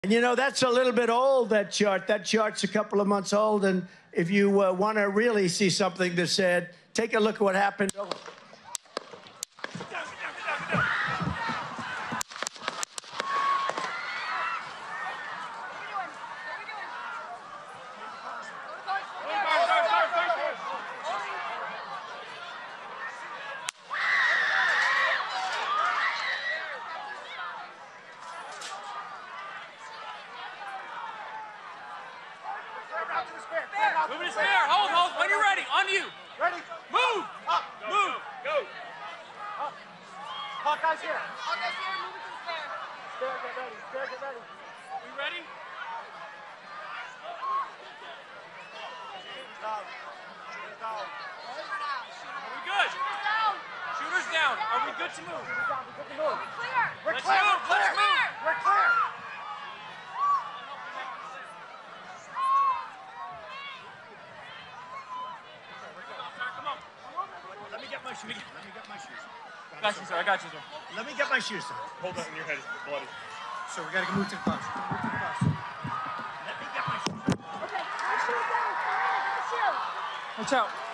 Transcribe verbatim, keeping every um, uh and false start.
And you know, that's a little bit old, that chart. That chart's a couple of months old, and if you uh, want to really see something that said, take a look at what happened. Oh. Moving his hair. Hold, hold. When you're ready. On you. Ready? Move. Up. Move. Go. Up. Hawkeye's here. Hawkeye's here. Move it to the stair. Stair, get ready. Stair, get ready. We ready? Shooters down. Shooters down. Are we good? Shooters down. Shooters down. Are we good to move? Shooters down. We're good to move. We're clear. We're Let's clear. move. We're clear. Let's move. We're clear. Come on. Let me get my shoes. Let me get my shoes. I got you, sir. I got you, sir. Let me get my shoes, sir. Hold that in your head. It's bloody. So we got to move to the bus. Move to the bus. Let me get my shoes. Okay. Our shoes down. Our shoes. Watch out.